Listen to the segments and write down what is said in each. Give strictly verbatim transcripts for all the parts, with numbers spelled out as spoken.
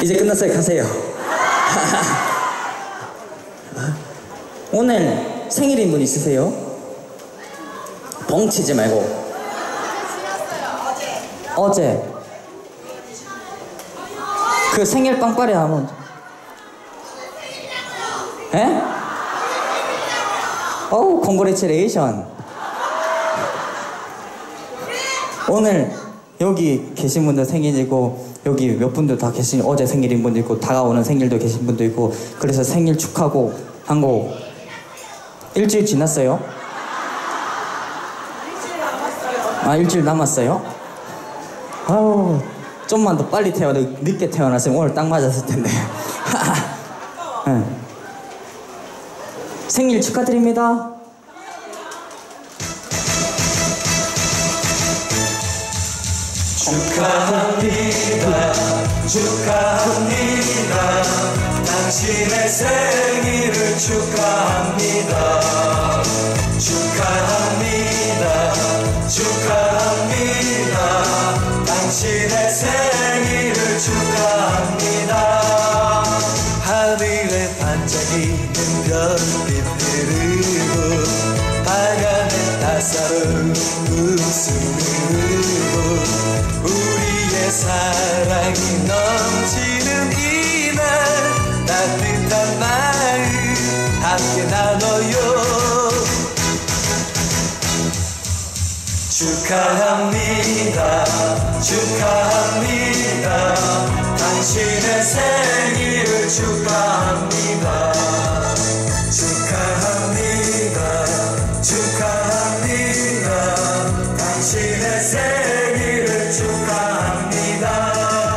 이제 끝났어요. 가세요. 오늘 생일인 분 있으세요? 벙치지 말고. 어제 그 생일 빵빠레 하면 에? 어우 콩그레츄레이션. 오늘 여기 계신 분들 생일이고 여기 몇 분들 다 계신 어제 생일인 분도 있고 다가오는 생일도 계신 분도 있고 그래서 생일 축하곡 한 곡 일주일 지났어요? 일주일 남았어요. 아 일주일 남았어요? 아우 좀만 더 빨리 태어나 늦게 태어났으면 오늘 딱 맞았을 텐데. 네. 생일 축하드립니다. 축하합니다. 축하합니다. 당신의 생일을 축하합니다. 축하합니다. 축하합니다. 당신의 생일을 축하합니다. 하늘에 반짝이는 별빛 흐르고 바람에 따사로운 웃음으로 우리의 사랑이 넘치는 이날 따뜻한 마음 함께 나눠요. 축하합니다. 축하합니다. 당신의 생일을 축하합니다. 축하합니다. 축하합니다. 당신의 생일을 축하합니다.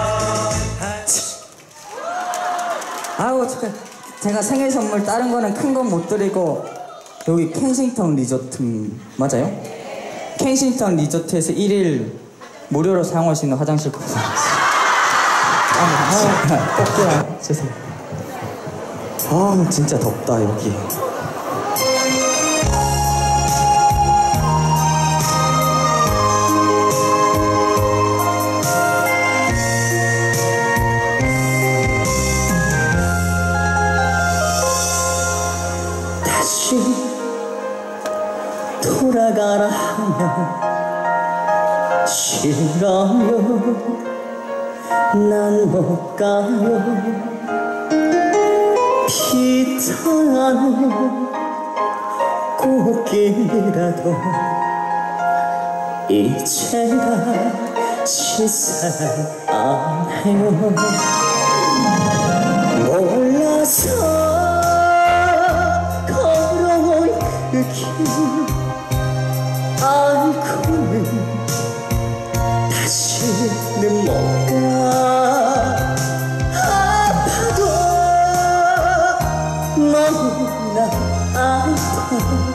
아우 축하. 제가 생일 선물 다른 거는 큰 건 못 드리고 여기 켄싱턴 리조트 맞아요? 켄싱턴 리조트에서 일 일 무료로 사용할 수 있는 화장실 쿠폰. 아, 꼭 주세요. 아, 진짜 덥다 여기. 다시 돌아가라 하면 싫어요. 난 못 가요. 피타는 꽃길이라도 이제가 시사하네요. 몰라서 걸어온 그 길 알고는 다시는 못 가. 아파도 너무나 아파.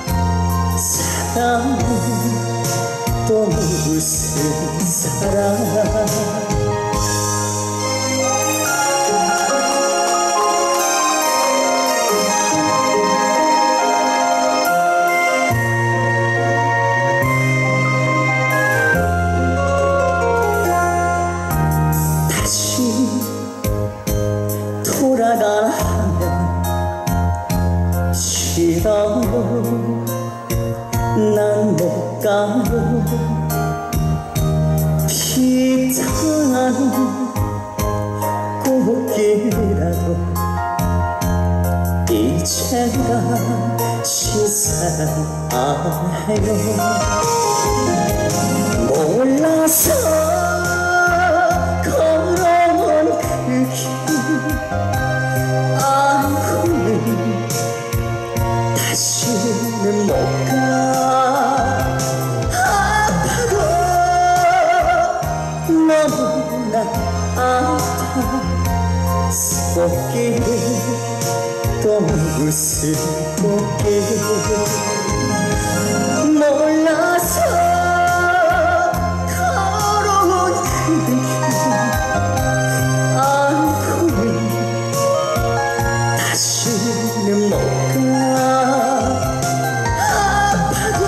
사랑은 또 무슨 사랑. 돌아가라 하면 싫어요. 난 못 가요. 피타는 꽃길이라도 이제가 시사해요. 몰라서 걸어온 그 길 알고는 다시는 못 가. 아파도 너무나 아파. 꽃길 또 무슨 꽃길. 몰라서 걸어온 그 길 다시는 못 가. 아파도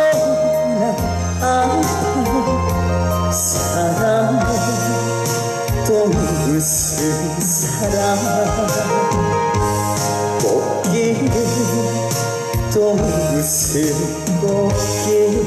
너무나 아파. 사랑은 사랑 꽃길 또 무슨 꽃길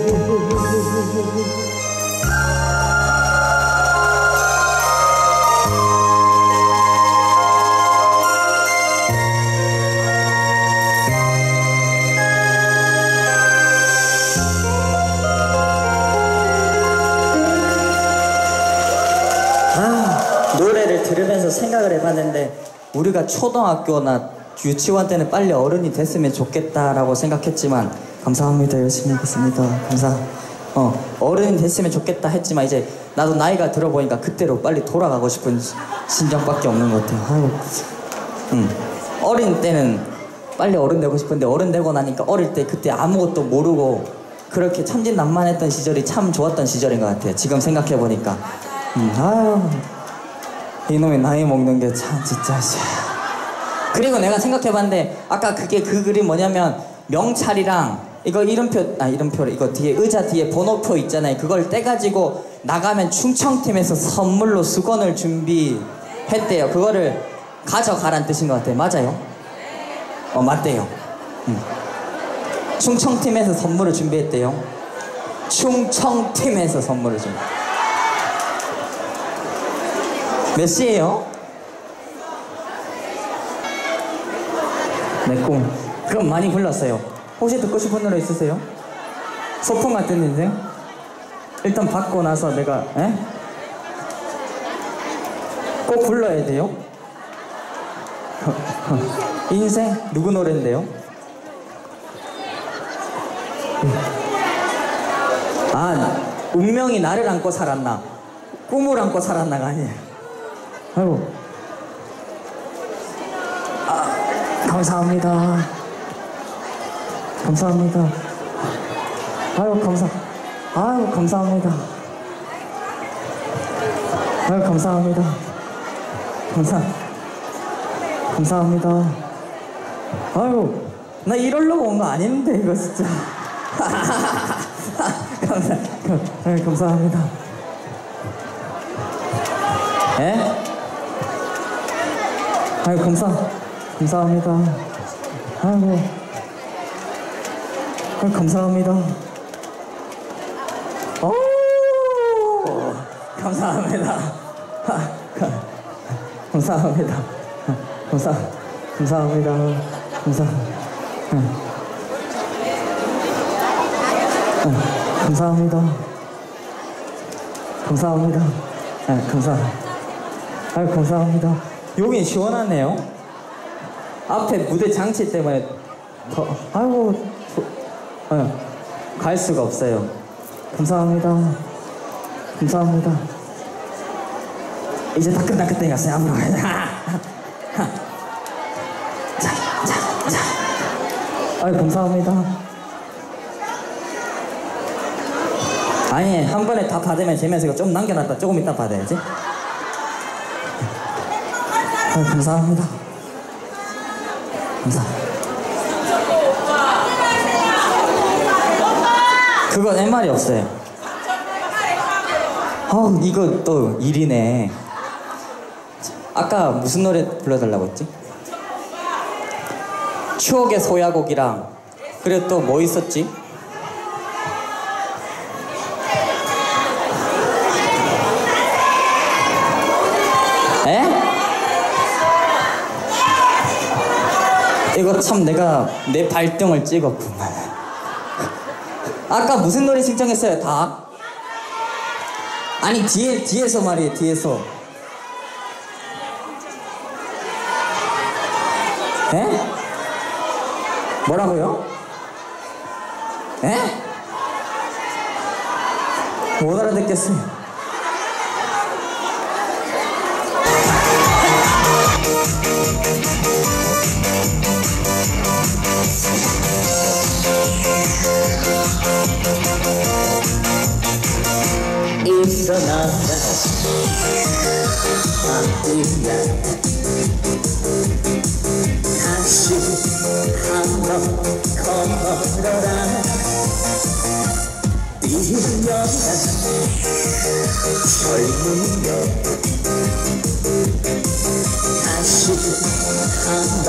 노래를 들으면서 생각을 해봤는데 우리가 초등학교나 유치원 때는 빨리 어른이 됐으면 좋겠다라고 생각했지만 감사합니다. 열심히 하겠습니다. 감사. 어 어른이 됐으면 좋겠다 했지만 이제 나도 나이가 들어보니까 그때로 빨리 돌아가고 싶은 심정밖에 없는 것 같아요. 아유, 음. 어린 때는 빨리 어른 되고 싶은데 어른 되고 나니까 어릴 때 그때 아무것도 모르고 그렇게 천진난만했던 시절이 참 좋았던 시절인 것 같아요. 지금 생각해보니까. 음, 아유. 이놈의 나이 먹는 게 참 진짜. 그리고 내가 생각해봤는데 아까 그게 그 글이 뭐냐면 명찰이랑 이거 이름표 아 이름표 이거 뒤에 의자 뒤에 번호표 있잖아요. 그걸 떼가지고 나가면 충청팀에서 선물로 수건을 준비했대요. 그거를 가져가란 뜻인 것 같아요. 맞아요? 어 맞대요. 응. 충청팀에서 선물을 준비했대요. 충청팀에서 선물을 준비. 몇 시에요? 내 꿈. 그럼 많이 불렀어요. 혹시 듣고 싶은 노래 있으세요? 소풍 같은 인생? 일단 받고 나서 내가 에? 꼭 불러야 돼요? 인생? 누구 노래인데요? 아, 운명이 나를 안고 살았나? 꿈을 안고 살았나가 아니에요. 아이고. 아, 감사합니다. 감사합니다. 아유, 감사. 아유, 감사합니다. 아유, 감사합니다. 감사. 감사합니다. 아유, 나 이러려고 온 거 아닌데, 이거 진짜. 감사. 아유, 감사합니다. 에? 아유 감사 감사합니다. 아이고 아유 감사합니다. 오 감사합니다. 감사합니다. 감사 감사합니다. 감사 감사합니다. 감사합니다. 네, 감사. 아유 감사합니다. 여기 시원하네요. 앞에 무대 장치 때문에 더 아이고 저, 네, 갈 수가 없어요. 감사합니다. 감사합니다. 이제 따끈따끈해 갔어요. 앞으로 가야 돼. 자, 자, 자. 아유 감사합니다. 아니 한 번에 다 받으면 재미없어. 이거 좀 남겨놨다 조금 이따 받아야지. 아유, 감사합니다. 감사. 그건 할 말이 없어요. 어, 이거 또 일이네. 아까 무슨 노래 불러달라고 했지? 추억의 소야곡이랑 그리고 또 뭐 있었지? 에? 이거 참 내가 내 발등을 찍었구만. 아까 무슨 노래 신청했어요? 다? 아니 뒤에 뒤에서 말이에요. 뒤에서. 에? 뭐라고요? 에? 못 알아듣겠어요. 일어나라 아들아 다시 한번 걸어라 뛰어라 젊은 여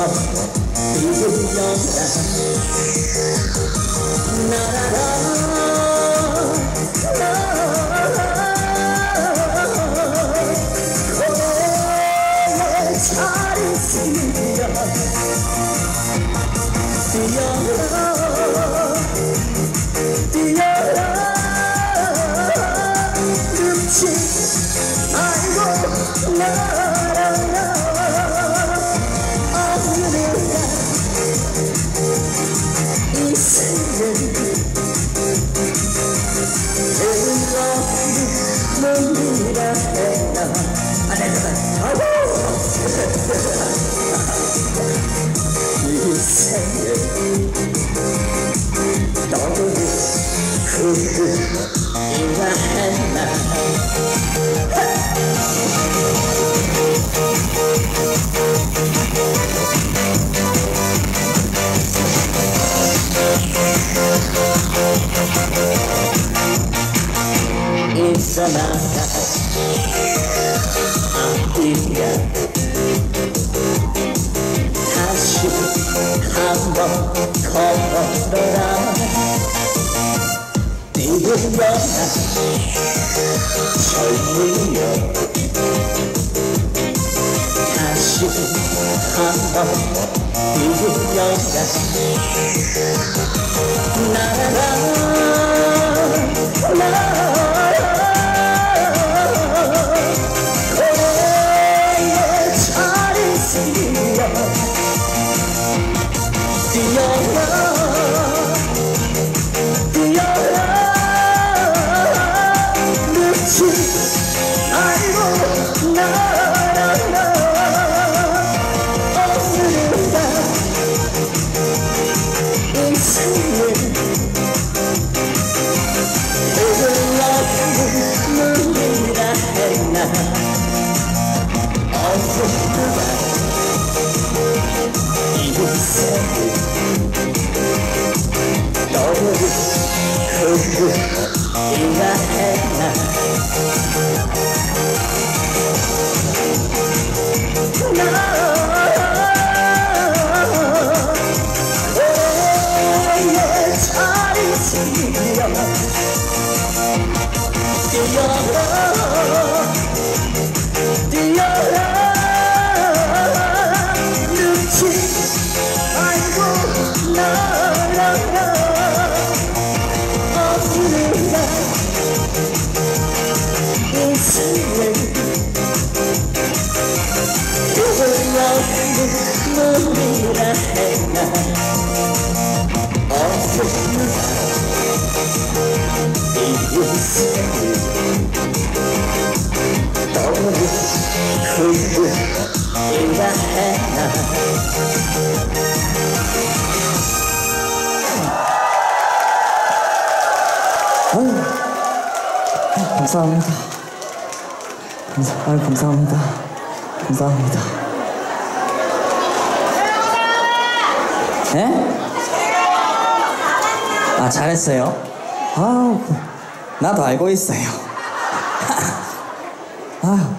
있어나가 앞뒤가 다시 한번 걸어라 뛰어라 젊으여 다시 한번 뛰어라 나라 나라 감사합니다. 감사, 아유, 감사합니다. 감사합니다. 예? 아, 잘했어요? 아우, 나도 알고 있어요. 아유.